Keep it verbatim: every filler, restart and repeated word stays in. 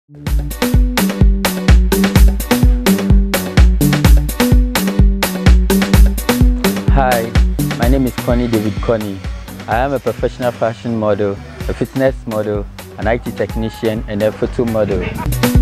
Hi, my name is Connie David Connie. I am a professional fashion model, a fitness model, an I T technician, and a photo model.